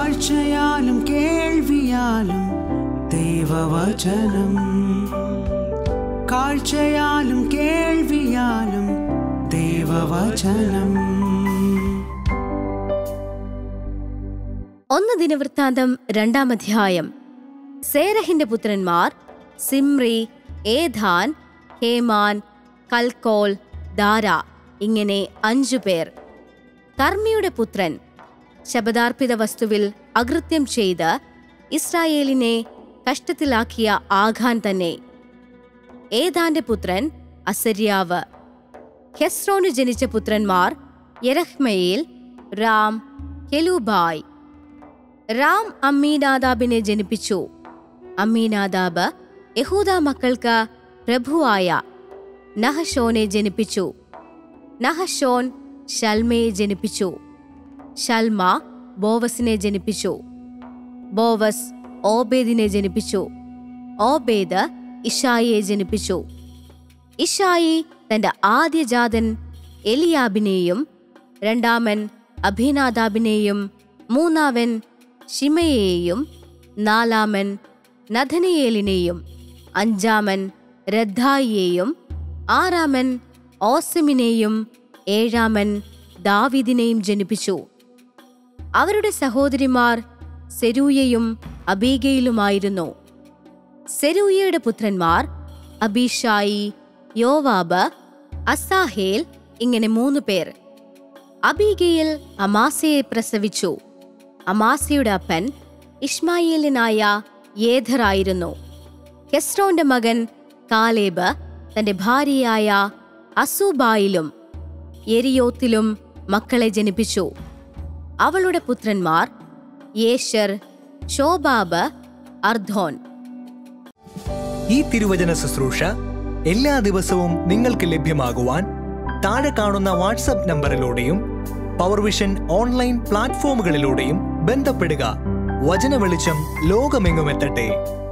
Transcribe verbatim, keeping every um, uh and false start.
കാഴ്ചയാലും കേൾവിയാലും ദൈവവചനം, കാഴ്ചയാലും കേൾവിയാലും ദൈവവചനം. ഒന്ന് ദിനവൃത്താന്തം രണ്ടാം അധ്യായം. സേരഹിന്റെ പുത്രന്മാർ Zimri, Ethan, Heman, Calcol, Dara, ഇങ്ങനെ അഞ്ചു പേർ. കർമ്മിയുടെ പുത്രൻ ശബദാർപ്പിത വസ്തുവിൽ അകൃത്യം ചെയ്ത് ഇസ്രായേലിനെ കഷ്ടത്തിലാക്കിയ ആഖാൻ തന്നെ. ഏതാന്റെ പുത്രൻ അസര്യാവ്. ഹെസ്രോന് ജനിച്ച പുത്രന്മാർ യെരഹ്മയേൽ, രാം, കെലൂബായ്. രാം അമ്മീനാദാബിനെ ജനിപ്പിച്ചു. അമ്മീനാദാബ് യഹൂദ മക്കൾക്ക് പ്രഭുവായ നഹശോനെ ജനിപ്പിച്ചു. നഹശോൻ ശൽമയെ ജനിപ്പിച്ചു. ശൽമ ബോവസിനെ ജനിപ്പിച്ചു. ബോവസ് ഓബേദിനെ ജനിപ്പിച്ചു. ഓബേദ് ഇഷായിയെ ജനിപ്പിച്ചു. ഇഷായി തന്റെ ആദ്യജാതൻ എലിയാബിനെയും രണ്ടാമൻ അഭിനാദാബിനെയും മൂന്നാമൻ ശിമയെയും നാലാമൻ നഥനയേലിനെയും അഞ്ചാമൻ രദ്ദായിയെയും ആറാമൻ ഓസിമിനെയും ഏഴാമൻ ദാവീദിനെയും ജനിപ്പിച്ചു. അവരുടെ സഹോദരിമാർ സെരൂയയും അബീഗയിലുമായിരുന്നു. സെരൂയയുടെ പുത്രന്മാർ അബീഷായി, യോവാബ്, അസാഹേൽ, ഇങ്ങനെ മൂന്നു പേർ. അബീഗയിൽ അമാസയെ പ്രസവിച്ചു. അമാസയുടെ അപ്പൻ ഇഷ്മായേലിനായ യേഥറായിരുന്നു. ഹെസ്രോന്റെ മകൻ കാലേബ് തന്റെ ഭാര്യയായ അസൂബായിലും യെരിയോത്തിലും മക്കളെ ജനിപ്പിച്ചു. അവളുടെ പുത്രന്മാർ യേശർ, ശോബാബ്, അർദ്ധോൻ. ഈ തിരുവചന ശുശ്രൂഷ എല്ലാ ദിവസവും നിങ്ങൾക്ക് ലഭ്യമാകുവാൻ താഴെ കാണുന്ന വാട്സ്ആപ്പ് നമ്പറിലൂടെയും പവർവിഷൻ ഓൺലൈൻ പ്ലാറ്റ്ഫോമുകളിലൂടെയും ബന്ധപ്പെടുക. വചന വെളിച്ചം ലോകമെങ്ങുമെത്തട്ടെ.